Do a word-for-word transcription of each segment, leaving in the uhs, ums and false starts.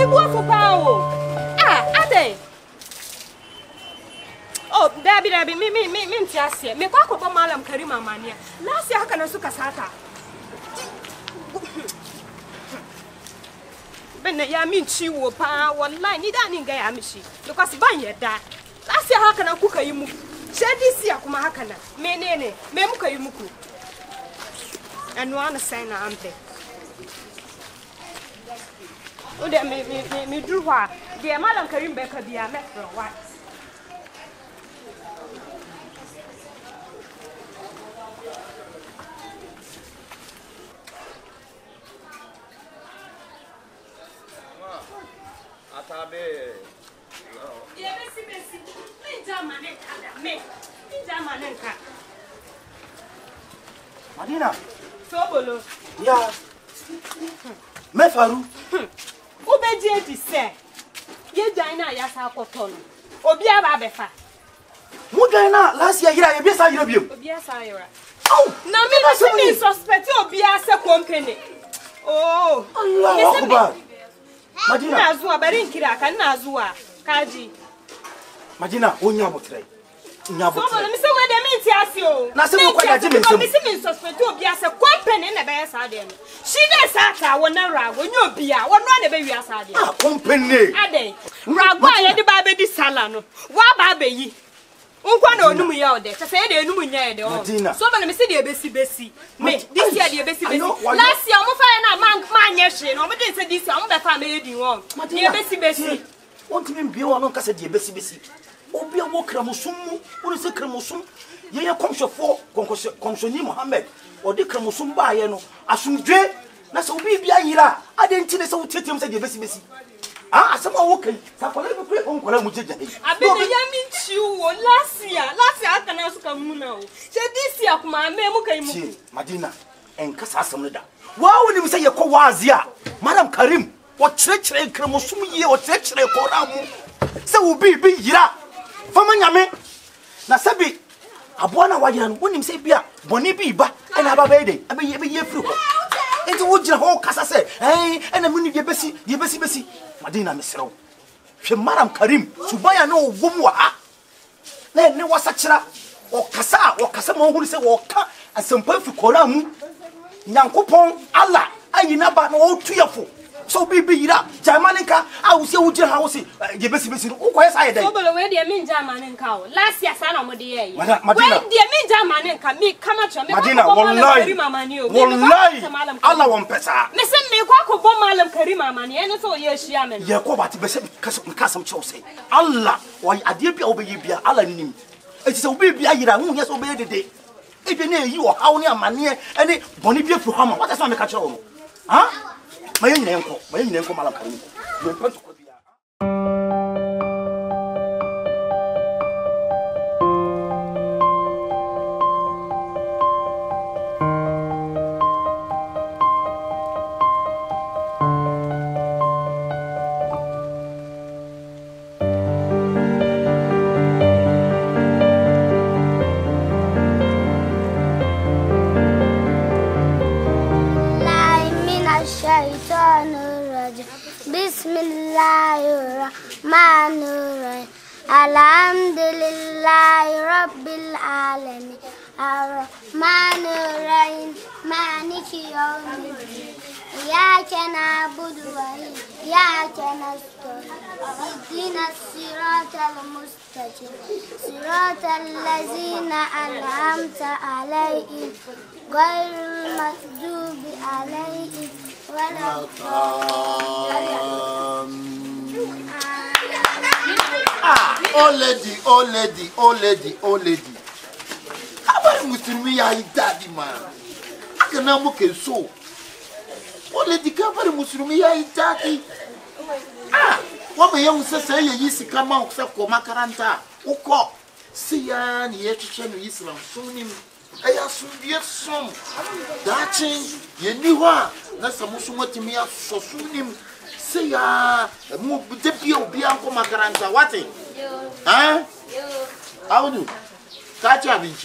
me go for power. Ah, ade. Oh, baby, baby, me, me, me, me, me, me, go for Mallam Karim mania. Last year, I can also casata. Ben ya mean she will pa one line, need any guy amishi, because if I hear that. Last year, how can I cook a you? Shed this year, come hakana, me nene, me muka yumuku. And one sign I'm there. Oh, there me, me, me, do what? Dear Mallam Karim Becker, dear Metro, what? Atabe. Yeah, Bessie, Bessie. Me German, me. Me German, Madina. Sobolo. Yeah. Me faru. Ubeje ti se. Ye Jaina ya sa kotono. Obi aba befa. Mu Jaina last year ira ye bi sa ira biom. Obi asa ira. Oh, na me no se me suspect obi asa company. Oh. Allah Akbar. Madina. Na zuwa bari nkira ka na zuwa. Kaji. Madina onya botre. Nya botre. So me se we de me ti ase o. Na se mo kwada ji me nsem. Me se me suspect obi asa company na be asa de no. She dey sata wona rago nya obi a wono na be wi asa de. Ah, company. Ade. Rago a ye de ba be di sala no. Wa ba be yi. Unkwa na onum ya ode. Se se de enum nya ye de o. So ba na me se de besi besi. Me this year de besi besi. Last year mo fa na man man nye hwe no. Mo de se this year mo be fa me di won. De besi besi. Won't me be one on kasa de besi besi. Obi a wo kramusum mu. Wo se kramusum. Ye ye komshofo komshoni Muhammad. Odi kramusum ba ye no. Asumdwe na se obi bia yira. Ade ntine se wo tietiem se de besi besi. Ah, asama wo kai. Sa kwala be kure on kwala mu jeje. Abi de ya mi chiwo last year. Last year aka na suka mu na o. Se this year kuma me mu kai mu. Madina en kasa asam no da. Wa woni mi se ye ko wazi a. Mallam Karim, wo chire kramusum ye, wo chire kora mu. Se wo bi bi yira. Fama nyame. Na sabi aboa na wajira no woni mi se bia boni bi ba na aba be de. Abi ye be ye firi ho. Enti wo jira ho kasa se, eh, ena mu ni de besi, de besi besi. Madina mesrew. Hwe Mallam Karim, subaya na ogum wa ha. Na ne wasa kira, o kasa, o kasa mo huru se wo ka asempa fi kora mu. Nyankopon Allah ayina ba na o tuyafo. So bibi yira, Jamaninka, I will say wo jira ha wo se, de besi besi no ko yesa ye dai. So bolo we de me Jamaninka o. Last year sana mo de ye. Madina, we de me Jamaninka, me kama cho me. Madina, wallahi. Wallahi. Allah won pesa. Me se me kwa ko bom Mallam Karim amani ene so ye hia me. Ye ko bati be se kasam cho se. Allah, why ade bia wo be ye bia Allah ni nim. Eti se wo be bia yira hu ye so be dede. E de na yi wo hawo ni amane ene boni bia fru hama. What is me ka kire wo? Ha? Maye nyina enko, maye nyina enko Mallam Karim. Me pranto ko bia. Bismillahirrahmanirrahim. Alhamdulillahi Rabbil Alamin. Ar-Rahmanirrahim. Maliki yawmiddin. Iyyaka na'budu wa iyyaka nasta'in. Ihdinas siratal mustaqim. Siratal ladzina an'amta 'alaihim ghairil maghdubi 'alaihim waladdallin. Ah, oh lady, oh lady, oh lady, oh lady. Habari muslimi ya idadi man. Akana muke so. Oh lady, habari muslimi ya idadi. Ah, wama yangu sasa ye yisi kama ukisa kwa makaranta. Uko. Siya ni yetu chenu Islam sunim. Aya sundiye sum. Dachin ye niwa. Nasa musumati miya sosunim. Siya mu depi obi anko makaranta wati. Huh? Yo. How do? Catch a vinci.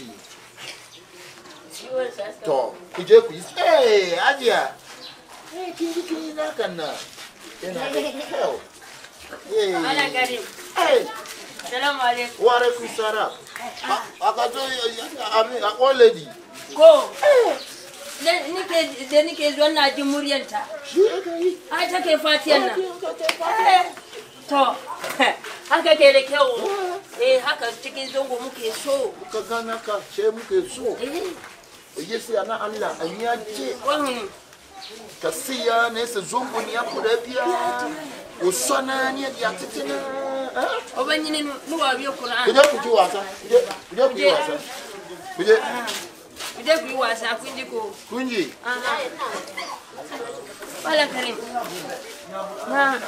To, kuje ku. Hey, Adia. Hey, kiji kiji na kana. ina da kyau. Malam Karim. Eh. Assalamu alaikum. Wa alaikum salam. Aka zo ami a old lady. Ko. Dan nike da nike zuwa na ji muryanta. Shi aka yi. A take fatiyan nan. To. Haka ke da kyau. Eh haka cikin zango muke so. Ka gana ka ce muke so. Eh. Yesu ana Allah an ya ce. Wannan Ka siya ne se zongo ni akura bia. Usona ni ya titina. obanyi ni nuwa biyo Qur'an. Kuje kuji wasa. Kuje kuje kuji wasa. Kuje. Kuje kuji wasa kunji ko. Kunji. Aha. Malam Karim. Na.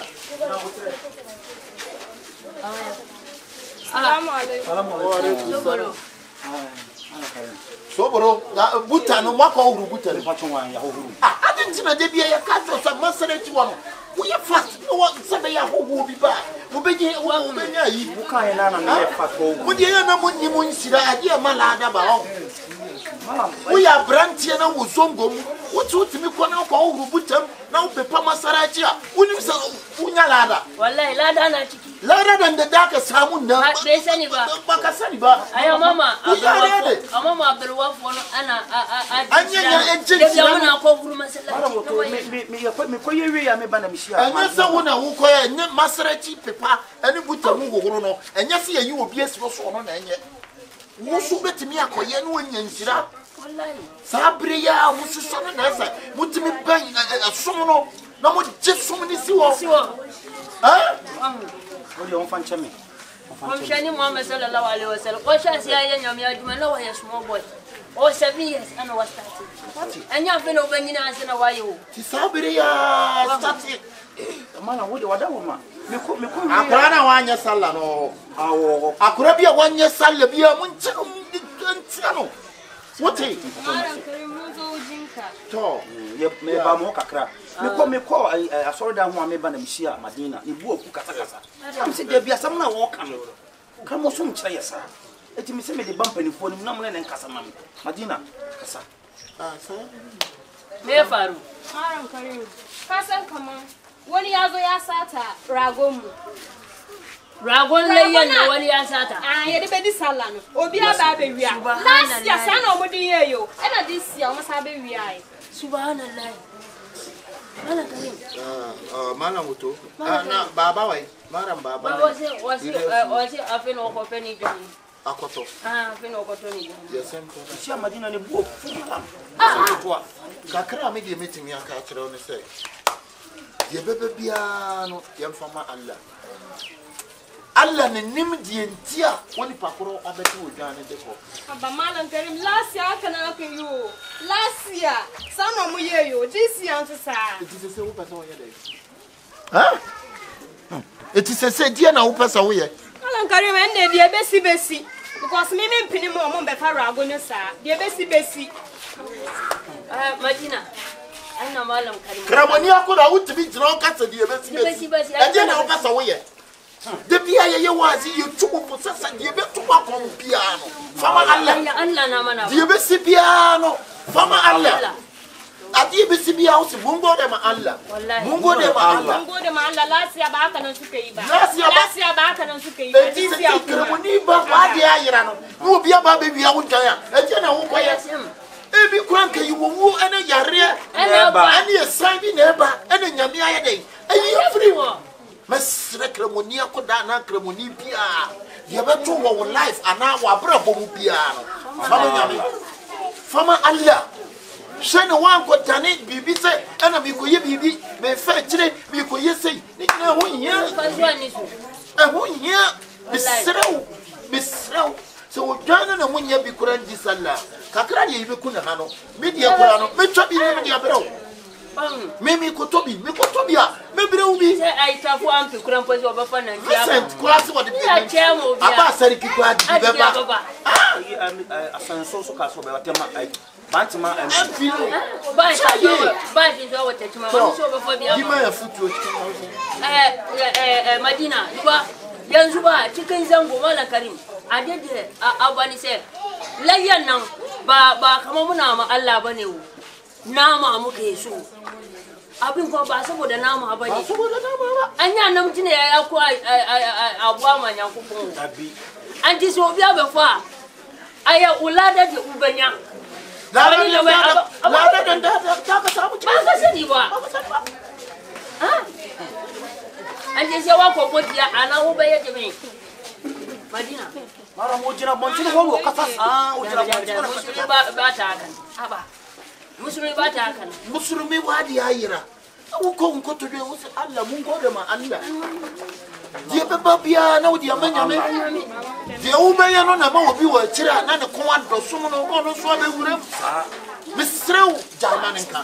Assalamu alaikum. Wa alaikum Soboro. Soboro, butano mwako huru butano. Fatwa ya huru. Ah, adintina de bia ya kato sa masareti wano. We are fast. No one sabe ya huru biba. Mubeje wa umenya yi. Buka ina na me fatwa. Mudi ya na munyi munsira adi malada ba ho. Mallam. We are brantie na wuzongo mu. Wotu utimi kwa na kwa huru butam na upepa masarati a. Unim sa unya lada. Wallahi lada na ciki. Lada dan da daka samu na. Bai sani ba. Ba ka sani ba. Ayo mama, Abdul a mama Abdul Wafo ana a a Anya ya ejin da muna ko guru masallaci. Mallam to me me ya me ko yewe ya me bana mi shia. Anya sa wona wo ko ya nya masarati pepa ani butam gogoro no. Anya se ya yi obi esiro so no na enye. Wo so betimi akoye no anya nsira. Wallahi. Sabre ya musu so no na sa. Mutimi ban asom no na mo je som ni siwo. Siwo. Ha? Odi on fan cheme. Komshani Muhammad sallallahu alaihi wasallam. Ko sha siya ya nyam ya juma na waya small boy. O seven years ana was starting. Anya fe no banyina asena wayo. Ti sabre ya start. Mallam wodi wada wo ma. Me ko me ko Akura na wanya salla no. awo. Akura bia wanya salla bia mun ci ci no. Wote? Malam Karim mun zo jinka. To. Ye me ba mo kakra. Me ko me ko asoro da ho me bana mi shia Madina. Ni bu oku kasa kasa. Am se de bia sam na wo kan. Kan mo so mu kire yesa. Eti mi se me de bampani fo ni na mo ne nkasa mam. Madina kasa. Ah, sa. Me faru. Malam Karim, ka san kaman wani ya zo ya sata ragon mu. Ragon layyan da wani ya sata. Ah, ya dibe di sala no. Obi aba be wia. Last year sa na omudi ye yo. E na this year o sa be wia ai. Subhanallah. Malam Karim. Ah, ah, malam wuto. Ah, na baba wai. Malam Ba baba. wasi wasi wasi afeno ko peni jani. Akoto. Ah, afeno ko toni jani. Yes, I'm to. Shia Madina ni bu oku futa. Ah, to. Kakra me de metimi aka kire oni say. Ye bebe bia no ye fama Allah. Allah ne nim die ntia woni pakoro abeti odwane de ko. Aba Malam Karim last year aka na aka yo. Last year sa na mo ye yo. This year nso sa. It is say wo pesa wo ye dey. Ha? It is say dia na wo pesa wo ye. Malam Karim ende de besi besi. Because me me mpini mo mo be fa rago ne sa. De besi besi. Ah, Madina. Ana Malam Karim. Kramoni akora wo tibi jira o kasa die besi Besi, besi. besi. E dia na wo pesa wo ye. De bia ye ye wazi ye tubu po sasa die be tubu akon piano. Fama Allah. Allah na mana. Die besi piano. Fama Allah. Adi besi bia o si mungo de ma Allah. Mungo de ma Allah. Mun gode ma Allah last year ba aka nan suka yi ba. Last year ba- Last year ba aka nan suka yi ba. E ti This se year ti kuma. kramoni ba ba de ayira no. No bia ba be bia wo kan ya. E dia na wo koye. Ebi kran ka yiwo wo ene yare Ene ba. ene esan bi na eba ene nyame aye den ayi free mesre kremoni akoda na kremoni bia ye beto wo life ana wa brabo mu bia no fama nyame fama Allah shene wan ko tane bibi se ena mi ko ye bibi me fa kire mi ko ye sei ni na ho nya Fazwa ni su. e ho nya misrew misrew so wo dana na munya bi kuran di sallah kakra ye be kuna hano me dia kura no me twa bi me dia brew Bang. me mi ko tobi me ko tobi a me brew bi Se ai tafu am fi kuran pozi obafa na ndia. recent class what the Ya chemo bia. aba sari ki kwa di Adi be ba baba. Asanso so ka so be watema ai. Bantima am. filo Ba ta zo ba ti zo wata chima. Wani so obafa bia. di ma ya futu o cikin Eh eh eh Madina, duba yanzu ba cikin zango Malam Karim. Adede abani se layyan nan ba ba kamar muna ma Allah bane wo. Nama muke so. abin ko ba saboda nama bane ba saboda nama ba anya nam tine ya ko abuwa manyan kufun abi an ji so biya ba fa aya ulada di ubanya la la da da ta ka samu ba ka sani ba ha an ji sai wa ko botiya ana ubaya je me madina mara mo jira mon tin ho ka fa ah o jira musulmi ba ba ta kan aba musulmi ba ta kan musulmi wadi yayira uko unko to de usa Allah mun gode ma Allah je be babia na odi amanya me je u me ya no na ma obi wa kira na ne ko ado som no ko no so be wuram misrew jamanen kan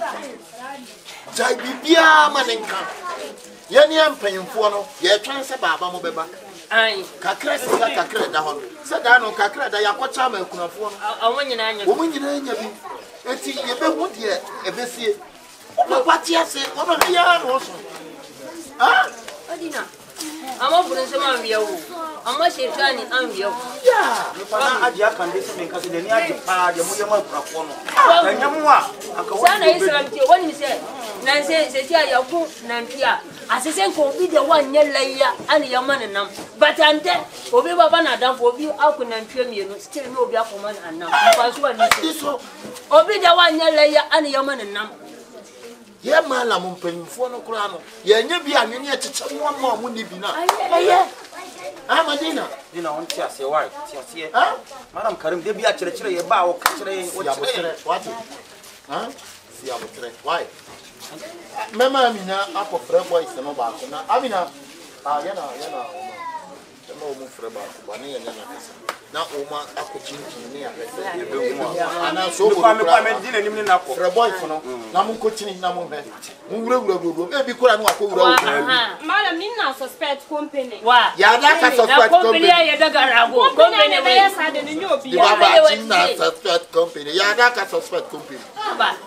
jai bibia manen kan yani ampanyimfo no ye twan se baba mo beba ai kakra se kakra da ho se da no kakra da yakocha ma kunafo no awon nyina anya wo nyina anya bi eti ye be hu de e be sie o ba ti ase o ba ya no so ah adina ama burin se ma biya wo ama shetani an biya ya ni pa na aji aka ndese men ka se de ni aji pa de mo ye ma prafo no da nyamwa aka wo sana islam ti woni se nan se se ti ya ku nan tiya asesen ko bi de wan nyelaya ani yamane nam batante obi baba na dan fo obi akunan twa mienu still no obi akoma na nam pa so ani so obi de wan nyelaya ani yamane nam ye Mallam mpanyimfo no kura no ye nya bi anwene e cheche mo mo mo ni bi na aye ah madina dina on ti ase wai ti ase ah madam Karim de bi a kire kire ye ba o ka kire o kire what ah si abotre why mama amina akofre boys no ba ko na amina ah yana yana o mo frɛ ba ko ba ne yana na kasa na o ma akochinchi ne ya pese ye be mu ana so ko me kwa me dina nim ne na ko frɛ boys no na mo kochini na mo hɛ mo wura wura wura e bi kora no akɔ wura wura Mallam ni na suspect company wa ya da ka suspect company ya daga rago company we ya sa de ni obi di baba chin na suspect company ya da ka suspect company ba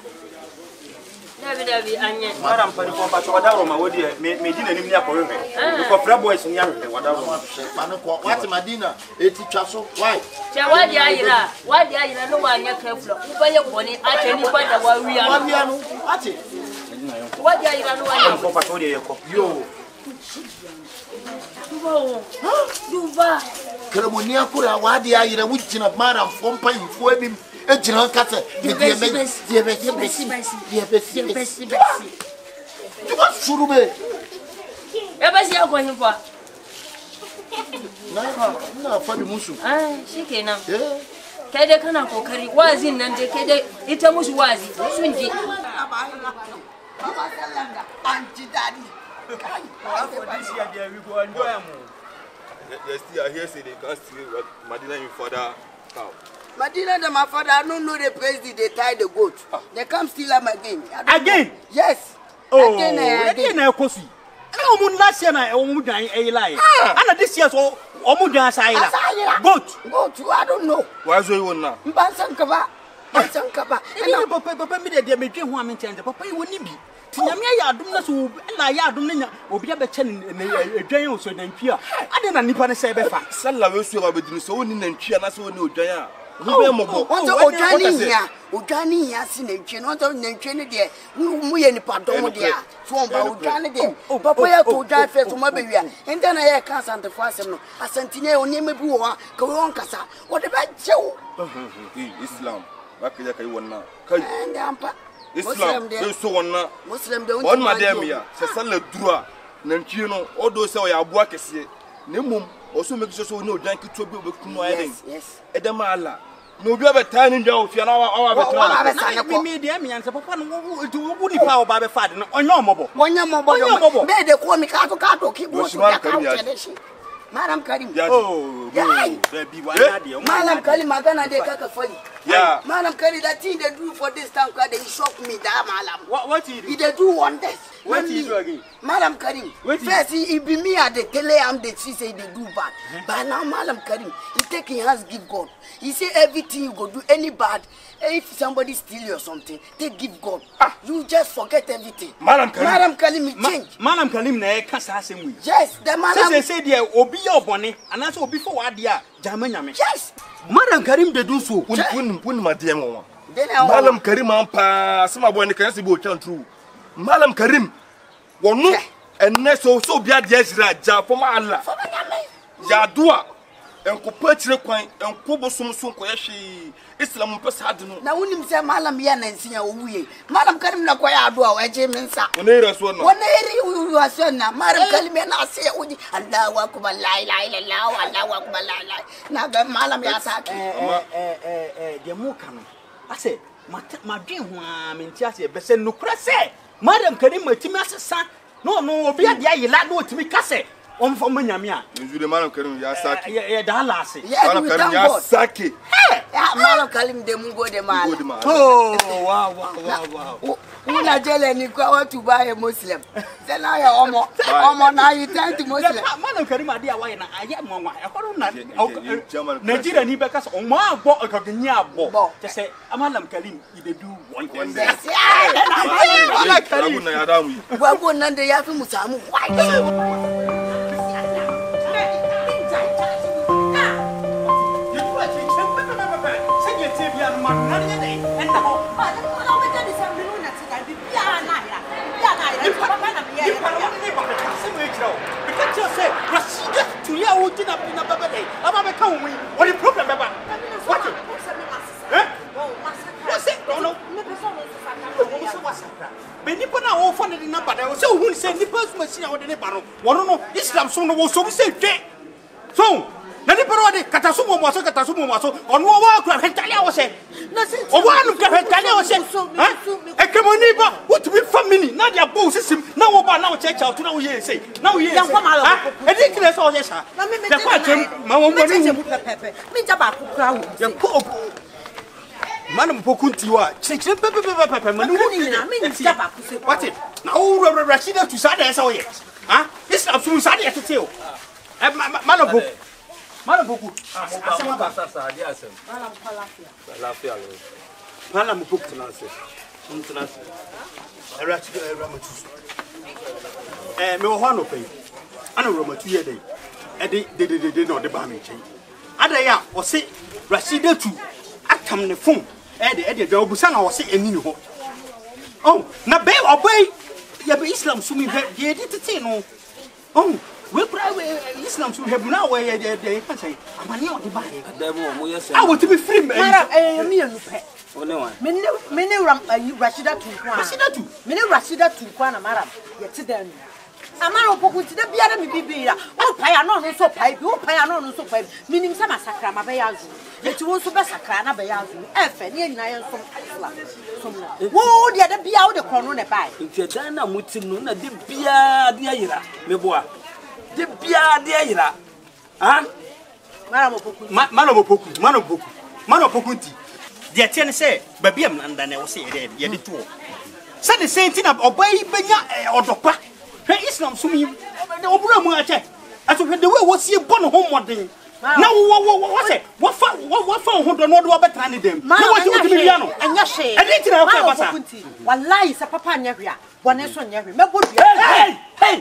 David David anya madam pani ko pa to wadaro ma wodi me me dina nim ne akɔ hwehwɛ ko frɛ boys ni ahwehwɛ wadaro ma pa no ko what madina eti twa so why che wadi ayira wadi ayira no wa anya careful ubaye boni ache ni kwa da wa wiya wa wiya no ati wadi ayira no wa anya ko pa to de ye ko yo duba duba kremoni akura wadi ayira wujina Mallam fompa info ebim ejina kasa de de be de be de be de be de be tu vas surube e ba si akwa himpa na na fa di musu ah shikenan eh kai dai kana kokari wazin nan dai kai dai ita musu wazi sun ji baba sallanga anti daddy kai for this year they we go enjoy am they still here say they can't steal Madina in further cow. Madina and my father, I don't know the president, they tie the goat. Ah. They come steal them again. Again? Know. Yes. Oh, again and again. Again, Kosi. I don't last year I omu dan e lie. And this year so omu dan saila. Goat. Goat, I don't know. Why so you want now? Mbansankaba. Mbansankaba. And papa papa me dey me dwen ho am ntende. Papa yi woni bi. Tinyame ya adum na so na ya adum na obi abeche edwan o so nantwi a. Ade na nipa ne se be fa. Sala we so abedini so woni nantwi na so woni odwan a. Who mobo? What Ojani here? Ojani here seen a chin, not on the train there. We any pardon there. From Ojani there. Oh, Papa, I told Jan first to my baby. And then I can't send the first. I sent in your name, Bua, go on Casa. What about you? Islam. Back like I want now. And Ampa. Islam, they so one now. Muslim don't want madam here. Sasala Dura, Nantino, all those say I work as ye. Nemum also makes sure no drink to be with no ending. Yes, Edamala. No, you have a tiny job if you're now our veteran. Me, dear, me, and Papa wouldn't power by the father on your mobile. One your mobile, made the call me Kato Kato, keep watching Madam Karim. Oh, baby, Madam Karim, Magana de Kakafoni. Yeah, Madam Karim, that thing they do for this time, they shock me, that Mallam. What, what did they do one day? What did you do again? Madam Karim, first he be me at the tele, I'm the she say they do bad. But now Mallam Karim, he take his hands, give God. He say everything you go do, any bad, if somebody steal you or something, they give God. Ah. You just forget everything. Madam Karim, Madam Karim, he change. Madam Karim, na kasa same way. Yes, the Madam. Say say there obi your bonny, and also before what dia, Jamanyame. Yes. Madam Karim, they do so. Wouldn't wouldn't my dear one. Madam Karim, Ampa, some boy can see both true. Mallam Karim wonu enne so so bia de azira ja for ma Allah ya doa enko pachire kwan enko bosom so nko yehwe Islam pesa ade no na wonim se Mallam ya nansia owuye Mallam Karim na kwa ya doa waje mensa onere so no onere waso na Mallam Karim na ase uji Allahu akbar la ilaha illallah Allahu akbar la ilaha na ga Mallam ya saki eh eh eh eh de mu kanu ase ma dwen ho a menti ase be se nukura se Mallam Karim matimi asesa no no obi ade ayila no otimi kase on fo manyame a nzure Mallam Karim ya saki ye da lase Mallam Karim ya saki ya Mallam Karim de mungo de mala oh wow wow wow una jele ni kwa watu bae Muslim tena ya omo omo na you tend to Muslim Mallam Karim ade awaye na aye monwa e kono na Nigeria ni be kasa o ma agbo okagnya agbo te se Mallam Karim ide do one one day Mallam Karim na ya damu gwago nan da yafi mu samu what the problem baba what eh what's it no no be nipa na wo fa ne number da say hu say nipa su machine wo de ne ba no wono no Islam so no wo so say twe so na nipa ro de kataso mo mo so kataso mo mo so ono wo akura hentale wo say na say o wa no ka hentale wo say eh e kemo ni ba what be family na dia bo sisim na wo ba na wo check out na wo ye say na wo ye say ah e di kire so wo say sa na me me ma wo mo ni pepe me ja ba kukura wo ya ko Mallam pokunti wa chinchin pepe pepe pepe manu ni na me ni ja ba kuse what it na o Rashida tu sa da sa wo ye ah Islam su sa da tete o eh Mallam poku Mallam poku asema ba sa sa dia asem Mallam palafia lafia lo Mallam poku na se na se Rashida Ramatu eh me wo ho no pe ana Ramatu ye dey e de de de de no de ba me chen ada ya o se Rashida tu atam ne fon eh de eh de dwa obusa na o se eni ni ho oh na be obai ya be Islam sumi be ye de tete no oh we pray Islam sumi he na we ye de kan say amani o de ba ye da mo mo yes ah what be free me eh me enu pe one one me ne me ne ram Rashida tu kwa Rashida tu me ne Rashida tu kwa na Mallam ye ti da nu amara opokunti da biara me bibira o paya no no so pai bi o paya no no so pai minim sa masakra ma be yazu eti wo so be sakra na be yazu efe ne nyina ye nsom Islam somna wo de da bia wo de krono ne bai nti dan na mutim no na de bia de ayira me boa de bia de ayira ah Mallam opokunti Mallam opoku Mallam opoku Mallam opokunti de tie ne se ba bia mnanda na wo se ye ye de to sa de senti na obai benya odopa Islam sumi obura mu ache aso hwe de we wo sie bo no ho modern na wo wo wo say wo fa wo fa ho do no do betra ne dem na wo ti mutimi bia no anya hwe e di tira okay basa wallahi sa papa anya hwe a bone so anya hwe mebo dua hey hey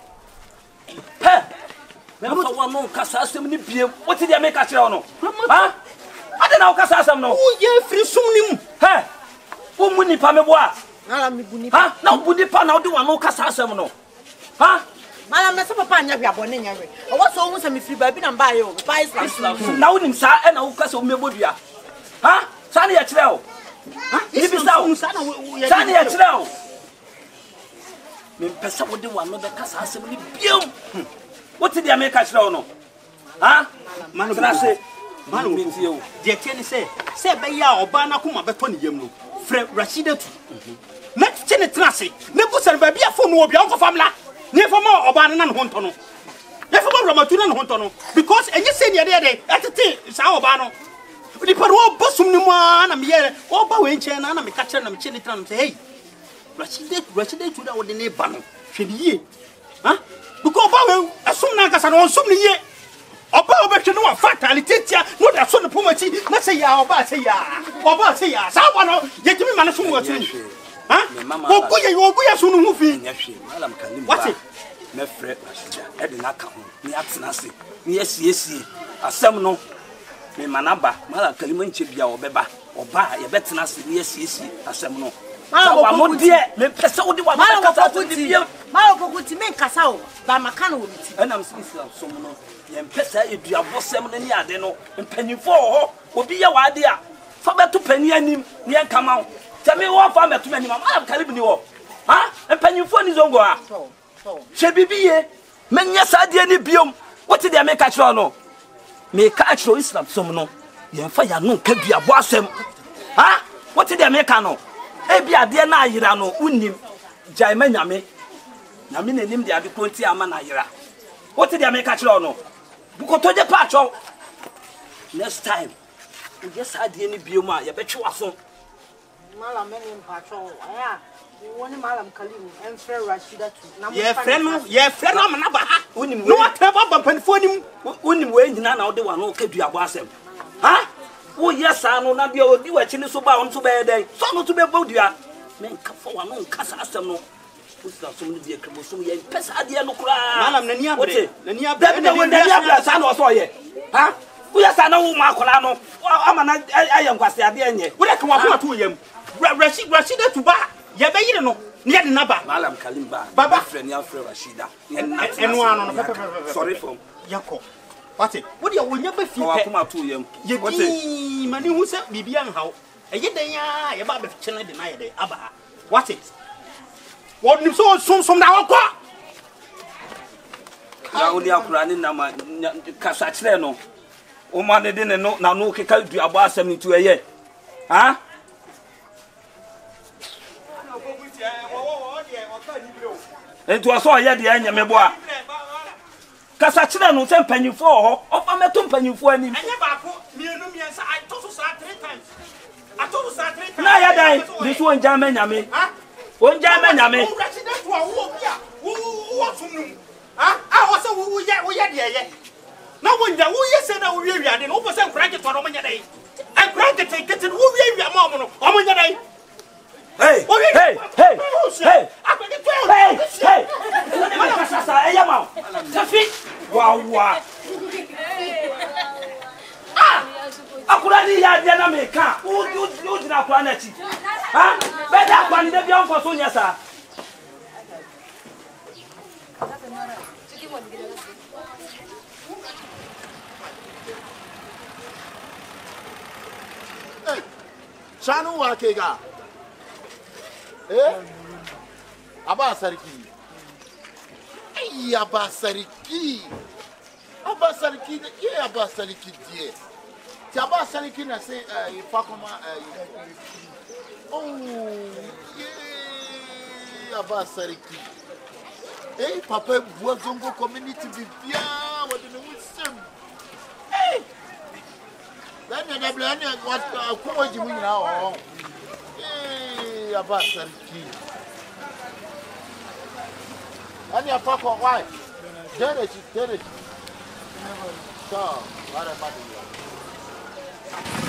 hey me fa wa no kasa asem ni biem what did you make a kire no ha ade na wo kasa asem no wo ye free sum ni mu hey wo mu ni pa me bo a Mallam mi buni ha na wo buni pa na wo de wa no kasa asem no ha Mallam me sa papa anya hwe abone nya hwe o wo so hu sa me free ba bi na mba ye o ba Islam na wo nim sa e na wo kasa wo mebodua ha sa na ya kire o ha ni bi sa o sa na sa na ya kire o me pesa wo de wa no be kasa asem ni biem what did you make a kire o no ha Mallam na se Mallam mi tie o de tie ne se se be ya oba na kuma beto ne yam no frɛ Rashida tu na tene trase ne busan ba bia fo no obi an ko famla ne fama oba na ne ho nto no ne fama Ramatu na ne ho nto no because enye se ne de de atete sa oba no di paro bosum ni mu na me ye oba we nche na na me ka kire na me chene tran say hey Rashida Rashida tu da wo de ne ba no hwe ni ye ha because oba we asum na kasa no sum ni ye oba oba twe no wa fatality tia no da so ne pomati na say ya oba say ya oba say ya sa wa no ye timi ma na so wo tumi ha ogu ye ogu ye so no hu fi Mallam Karim ba me frɛ Rashida e de na ka ho ni atena se ni esiesie asɛm no me manaba Mallam Karim nche bia obeba oba ye betena se ni esiesie asɛm no Mama mo die me pese wo de wa Mallam kasa ko di biem. Mallam ko kuti men kasa o ba maka na wo ti. Enam Islam so mo no ye pese eduabo sem no ni ade no mpanyimfo ho obi ye wa ade a fa beto pani anim ne enkama wo. Te me wo fa beto anim Mallam Karim ni wo. Ha? Mpanyimfo ni zongo a. She bibiye menye sadie ni biom. What did they make a tro no? Make a tro Islam so no. Ye fa ya no ka duabo asem. Ha? What did they make no? Ebi ade na ayira no unim jaima nyame nyame nenim de ade konti ama na ayira. What did they make a tro no? Bukoto je pa tro. Next time we just ade ni bioma ye betwe waso. Mallam men pa tro aya woni Mallam Karim en frɛ Rashida tu na mo ye frɛ no ye frɛ no amana ba ha unim no ataba ba panfo nim unim we nyina na ode wa no ka duabo asem. Ha? Wo yesa no na bia odi wachi ni so ba on so be den so no to be bodua men ka fo wa no nkasa asem no usta so no bia kremo so ye pesa ade no kura Mallam nani abre nani abre da bi nani abre sa no so ye ha wo yesa na wo ma kola no ama na aye nkwase ade enye wo de ka wa ko to yam Rashid Rashida tu ba ye be yire no ne de na ba Mallam Karim ba baba friend ya friend Rashida enu ano no sorry for yanko wate wo de wo nya ba fi wa pe kuma to yam ye di mani hu se bibia nhaw eye dan ya ye ba be chene de na ye de aba wate wo nim so som som na wo kwa ya oni akura ni na ma kasa kire no o ma ne de ne no na no keka duabo asem ni tu eye ha Enti waso ye de anya mebo a kasa kire no se mpanyifo ho ofa meto mpanyifo ani anya ba ko mienu miensa I to so sa three times I to so sa three times na ya dai this one jama nyame ha on jama nyame wo Rashida to a wo bia wo wo sumnu ha a wo se wo ye wo ye de ye na wo nja wo ye se na wo wi ade no wo se nkura ke to no nya dai an kura ke te ke te wo wi wi ma mo no o mo nya dai hey hey hey hey hey hey sasa eya ma safi wa wa ah akura ni ya dia na me ka o o dina kwa na chi ha be da kwa ni de bia nko so nya sa eh chanu wa kega eh aba sarki ai aba sarki aba sarki ye aba sarki die ti aba sarki na se eh fa koma eh oh ye aba sarki eh papa buazongo community bibia what the wisdom eh dan na bla ni what ko waji mu nyina o eh aba sarki ani afa ko why dere chi dere chi so wara ba